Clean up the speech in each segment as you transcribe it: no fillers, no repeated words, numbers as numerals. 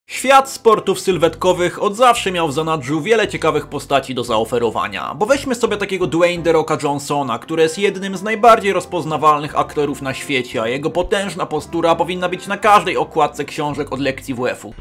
Świat sportów sylwetkowych od zawsze miał w zanadrzu wiele ciekawych postaci do zaoferowania, bo weźmy sobie takiego Dwayne The Rocka Johnsona, który jest jednym z najbardziej rozpoznawalnych aktorów na świecie, a jego potężna postura powinna być na każdej okładce książek od lekcji WF-u.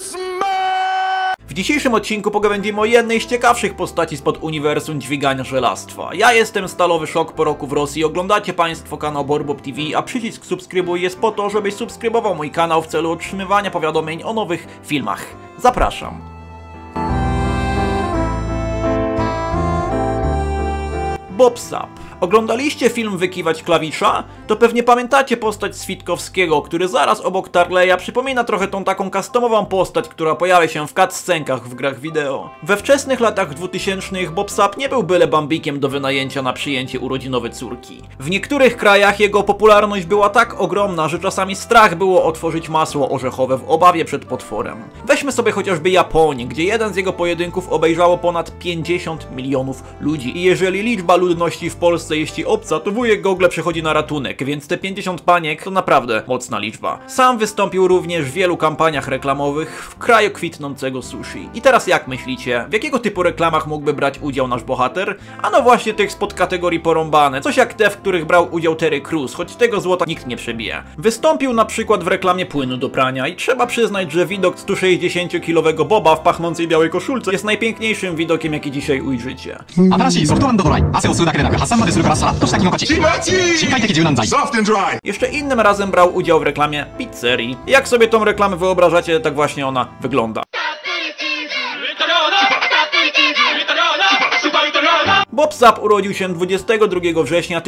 W dzisiejszym odcinku pogawędzimy o jednej z ciekawszych postaci spod uniwersum dźwigania żelastwa. Ja jestem Stalowy Szok po roku w Rosji, oglądacie Państwo kanał Borbob TV, a przycisk subskrybuj jest po to, żebyś subskrybował mój kanał w celu otrzymywania powiadomień o nowych filmach. Zapraszam. Bob Sapp. Oglądaliście film Wykiwać klawisza? To pewnie pamiętacie postać Switkowskiego, który zaraz obok Tarleya przypomina trochę tą taką customową postać, która pojawia się w cutscenkach w grach wideo. We wczesnych latach 2000 Bob Sapp nie był byle bambikiem do wynajęcia na przyjęcie urodzinowe córki. W niektórych krajach jego popularność była tak ogromna, że czasami strach było otworzyć masło orzechowe w obawie przed potworem. Weźmy sobie chociażby Japonię, gdzie jeden z jego pojedynków obejrzało ponad 50 milionów ludzi. I jeżeli liczba ludności w Polsce jeśli obca, to wujek Google przechodzi na ratunek, więc te 50 paniek to naprawdę mocna liczba. Sam wystąpił również w wielu kampaniach reklamowych w kraju kwitnącego sushi. I teraz jak myślicie, w jakiego typu reklamach mógłby brać udział nasz bohater? A no właśnie tych spod kategorii porąbane, coś jak te, w których brał udział Terry Crews, choć tego złota nikt nie przebije. Wystąpił na przykład w reklamie płynu do prania i trzeba przyznać, że widok 160-kilowego Boba w pachnącej białej koszulce jest najpiękniejszym widokiem, jaki dzisiaj ujrzycie. Jeszcze innym razem brał udział w reklamie pizzerii. Jak sobie tą reklamę wyobrażacie, tak właśnie ona wygląda. Bob Sapp urodził się 22 września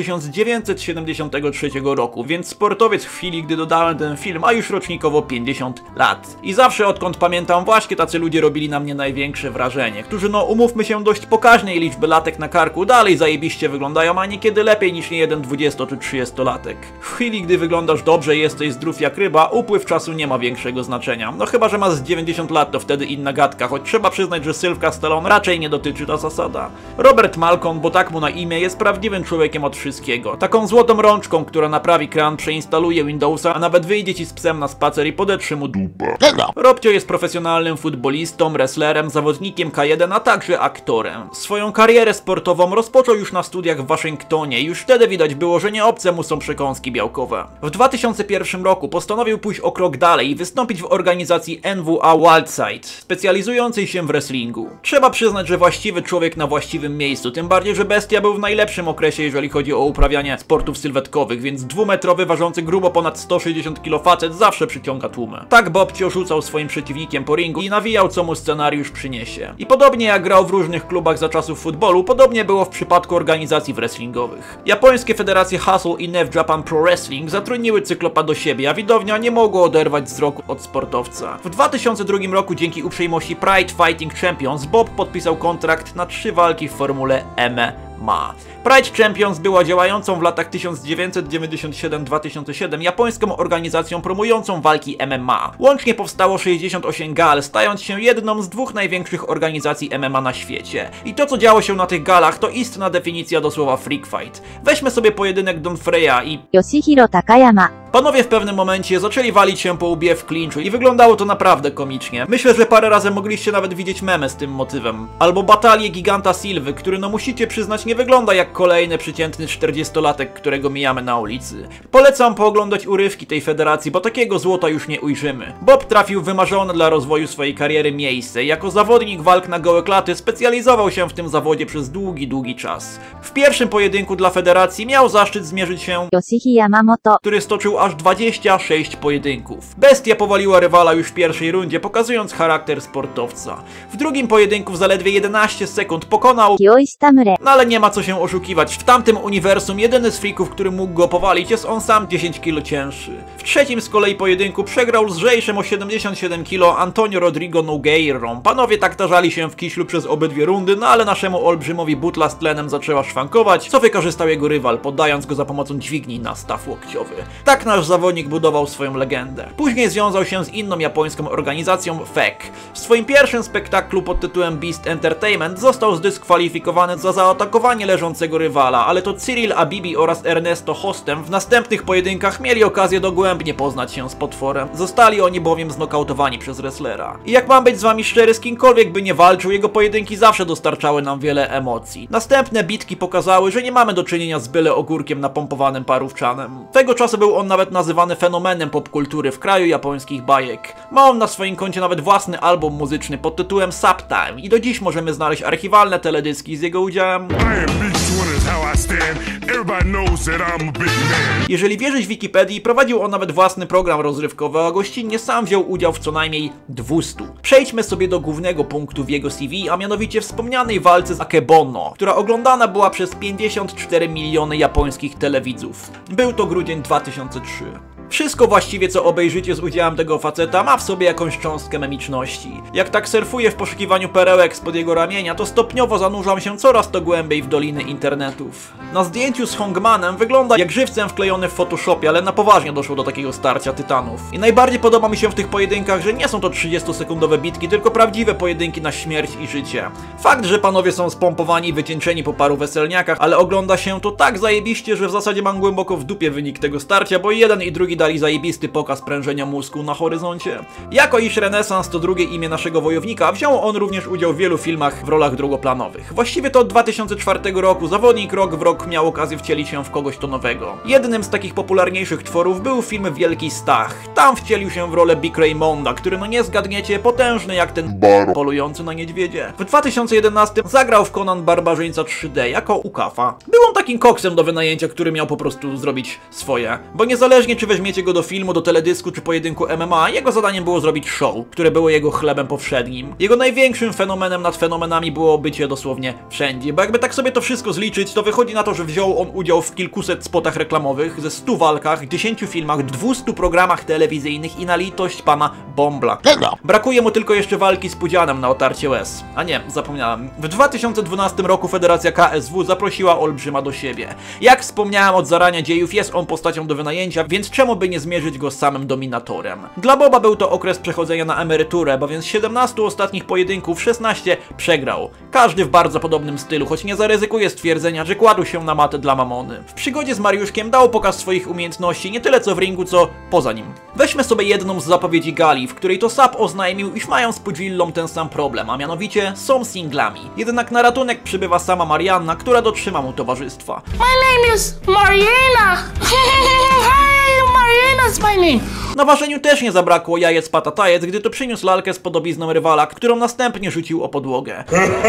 1973 roku, więc sportowiec w chwili, gdy dodałem ten film, a już rocznikowo 50 lat. I zawsze odkąd pamiętam, właśnie tacy ludzie robili na mnie największe wrażenie, którzy no umówmy się dość pokaźnej liczby latek na karku dalej zajebiście wyglądają, a niekiedy lepiej niż niejeden 20 czy 30-latek. W chwili, gdy wyglądasz dobrze i jesteś zdrów jak ryba, upływ czasu nie ma większego znaczenia. No chyba, że masz z 90 lat, to wtedy inna gadka, choć trzeba przyznać, że Sylwka Stallone raczej nie dotyczy ta zasada. Robert Malcolm, bo tak mu na imię, jest prawdziwym człowiekiem od wszystkiego. Taką złotą rączką, która naprawi kran, przeinstaluje Windowsa, a nawet wyjdzie ci z psem na spacer i podetrze mu dupę. Robcio jest profesjonalnym futbolistą, wrestlerem, zawodnikiem K1, a także aktorem. Swoją karierę sportową rozpoczął już na studiach w Waszyngtonie i już wtedy widać było, że nie obce mu są przekąski białkowe. W 2001 roku postanowił pójść o krok dalej i wystąpić w organizacji NWA Wildside, specjalizującej się w wrestlingu. Trzeba przyznać, że właściwy człowiek na właściwym miejscu, tym bardziej, że bestia był w najlepszym okresie, jeżeli chodzi o uprawianie sportów sylwetkowych, więc dwumetrowy, ważący grubo ponad 160 kg facet zawsze przyciąga tłumy. Tak Bobcio rzucał swoim przeciwnikiem po ringu i nawijał, co mu scenariusz przyniesie. I podobnie jak grał w różnych klubach za czasów futbolu, podobnie było w przypadku organizacji wrestlingowych. Japońskie federacje Hustle i Nev Japan Pro Wrestling zatrudniły cyklopa do siebie, a widownia nie mogła oderwać wzroku od sportowca. W 2002 roku dzięki uprzejmości Pride Fighting Champions Bob podpisał kontrakt na 3 walki w formule MMA. Pride Champions była działającą w latach 1997-2007 japońską organizacją promującą walki MMA. Łącznie powstało 68 gal, stając się jedną z 2 największych organizacji MMA na świecie. I to, co działo się na tych galach, to istna definicja do słowa freak fight. Weźmy sobie pojedynek Don Freya i Yoshihiro Takayama. Panowie w pewnym momencie zaczęli walić się po łbie w klinczu i wyglądało to naprawdę komicznie. Myślę, że parę razy mogliście nawet widzieć memy z tym motywem. Albo batalię Giganta Silwy, który no musicie przyznać nie wygląda jak kolejny przeciętny 40-latek, którego mijamy na ulicy. Polecam pooglądać urywki tej federacji, bo takiego złota już nie ujrzymy. Bob trafił w wymarzone dla rozwoju swojej kariery miejsce. Jako zawodnik walk na gołe klaty specjalizował się w tym zawodzie przez długi czas. W pierwszym pojedynku dla federacji miał zaszczyt zmierzyć się Yoshiki Yamamoto, który stoczył aż 26 pojedynków. Bestia powaliła rywala już w pierwszej rundzie, pokazując charakter sportowca. W drugim pojedynku w zaledwie 11 sekund pokonał Kyoishi Tamure. No ale nie ma co się oszukiwać, w tamtym uniwersum jedyny z freaków, który mógł go powalić, jest on sam 10 kg cięższy. W trzecim z kolei pojedynku przegrał lżejszym o 77 kg Antonio Rodrigo Nogueirą. Panowie tak tarzali się w kiślu przez obydwie rundy, no ale naszemu olbrzymowi butla z tlenem zaczęła szwankować, co wykorzystał jego rywal, poddając go za pomocą dźwigni na staw łokciowy. Tak nasz zawodnik budował swoją legendę. Później związał się z inną japońską organizacją FEC. W swoim pierwszym spektaklu pod tytułem Beast Entertainment został zdyskwalifikowany za zaatakowanie zaatakowanie leżącego rywala, ale to Cyril Abibi oraz Ernesto Hostem w następnych pojedynkach mieli okazję dogłębnie poznać się z potworem. Zostali oni bowiem znokautowani przez wrestlera. I jak mam być z wami szczery, z kimkolwiek by nie walczył, jego pojedynki zawsze dostarczały nam wiele emocji. Następne bitki pokazały, że nie mamy do czynienia z byle ogórkiem napompowanym parówczanem. Tego czasu był on nawet nazywany fenomenem popkultury w kraju japońskich bajek. Ma on na swoim koncie nawet własny album muzyczny pod tytułem Subtime i do dziś możemy znaleźć archiwalne teledyski z jego udziałem. Jeżeli wierzyć Wikipedii, prowadził on nawet własny program rozrywkowy, a gościnnie sam wziął udział w co najmniej 200. Przejdźmy sobie do głównego punktu w jego CV, a mianowicie wspomnianej walce z Akebono, która oglądana była przez 54 miliony japońskich telewidzów. Był to grudzień 2003. Wszystko właściwie, co obejrzycie z udziałem tego faceta, ma w sobie jakąś cząstkę memiczności. Jak tak surfuję w poszukiwaniu perełek spod jego ramienia, to stopniowo zanurzam się coraz to głębiej w doliny internetów. Na zdjęciu z Hongmanem wygląda jak żywcem wklejony w Photoshopie, ale na poważnie doszło do takiego starcia tytanów. I najbardziej podoba mi się w tych pojedynkach, że nie są to 30-sekundowe bitki, tylko prawdziwe pojedynki na śmierć i życie. Fakt, że panowie są spompowani i wycieńczeni po paru weselniakach, ale ogląda się to tak zajebiście, że w zasadzie mam głęboko w dupie wynik tego starcia, bo jeden i drugi dali zajebisty pokaz prężenia mózgu na horyzoncie. Jako iż Renesans to drugie imię naszego wojownika, wziął on również udział w wielu filmach w rolach drugoplanowych. Właściwie to od 2004 roku zawodnik rok w rok miał okazję wcielić się w kogoś to nowego. Jednym z takich popularniejszych tworów był film Wielki Stach. Tam wcielił się w rolę Big Raymonda, który no nie zgadniecie, potężny jak ten polujący na niedźwiedzie. W 2011 zagrał w Conan Barbarzyńca 3D jako Ukafa. Był on takim koksem do wynajęcia, który miał po prostu zrobić swoje. Bo niezależnie czy weźmiecie go do filmu, do teledysku czy pojedynku MMA, jego zadaniem było zrobić show, które było jego chlebem powszednim. Jego największym fenomenem nad fenomenami było bycie dosłownie wszędzie, bo jakby tak sobie to wszystko zliczyć, to wychodzi na to, że wziął on udział w kilkuset spotach reklamowych, ze 100 walkach, 10 filmach, 200 programach telewizyjnych i na litość pana Bombla. Brakuje mu tylko jeszcze walki z Pudzianem na otarcie łez. A nie, zapomniałem. W 2012 roku Federacja KSW zaprosiła Olbrzyma do siebie. Jak wspomniałem, od zarania dziejów jest on postacią do wynajęcia, więc czemu by nie zmierzyć go z samym dominatorem? Dla Boba był to okres przechodzenia na emeryturę, bowiem z 17 ostatnich pojedynków 16 przegrał. Każdy w bardzo podobnym stylu, choć nie zaryzykuje stwierdzenia, że kładł się na matę dla mamony. W przygodzie z Mariuszkiem dał pokaz swoich umiejętności nie tyle co w ringu, co poza nim. Weźmy sobie jedną z zapowiedzi gali, w której to Sap oznajmił, iż mają z Pudzillą ten sam problem, a mianowicie są singlami. Jednak na ratunek przybywa sama Marianna, która dotrzyma mu towarzystwa. My name is Mariana. Hi, Mariana's my name. Na ważeniu też nie zabrakło jajec patatajec, gdy to przyniósł lalkę z podobizną rywala, którą następnie rzucił o podłogę.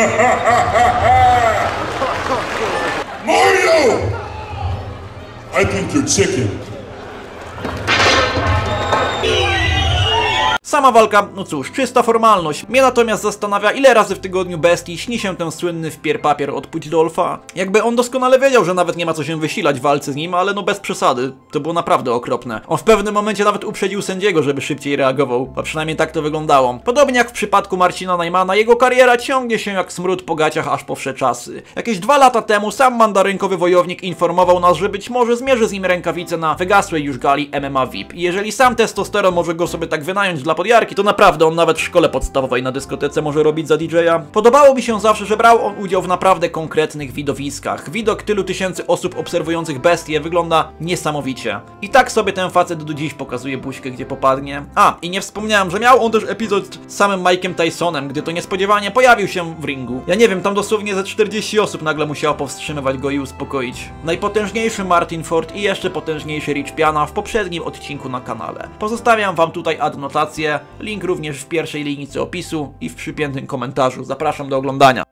Mario! I think you're chicken. Sama walka, no cóż, czysta formalność. Mnie natomiast zastanawia, ile razy w tygodniu bestii śni się ten słynny wpier-papier od Pujdolfa. Jakby on doskonale wiedział, że nawet nie ma co się wysilać w walce z nim, ale no bez przesady. To było naprawdę okropne. On w pewnym momencie nawet uprzedził sędziego, żeby szybciej reagował, a przynajmniej tak to wyglądało. Podobnie jak w przypadku Marcina Najmana, jego kariera ciągnie się jak smród po gaciach aż po wsze czasy. Jakieś 2 lata temu sam mandarynkowy wojownik informował nas, że być może zmierzy z nim rękawice na wygasłej już gali MMA VIP. I jeżeli sam testosteron może go sobie tak wynająć dla podjarki, to naprawdę on nawet w szkole podstawowej na dyskotece może robić za DJ-a. Podobało mi się zawsze, że brał on udział w naprawdę konkretnych widowiskach. Widok tylu tysięcy osób obserwujących bestię wygląda niesamowicie. I tak sobie ten facet do dziś pokazuje buźkę, gdzie popadnie. A, i nie wspomniałem, że miał on też epizod z samym Mike'em Tysonem, gdy to niespodziewanie pojawił się w ringu. Ja nie wiem, tam dosłownie ze 40 osób nagle musiało powstrzymywać go i uspokoić. Najpotężniejszy Martin Ford i jeszcze potężniejszy Rich Piana w poprzednim odcinku na kanale. Pozostawiam wam tutaj adnotację, link również w pierwszej linijce opisu i w przypiętym komentarzu. Zapraszam do oglądania.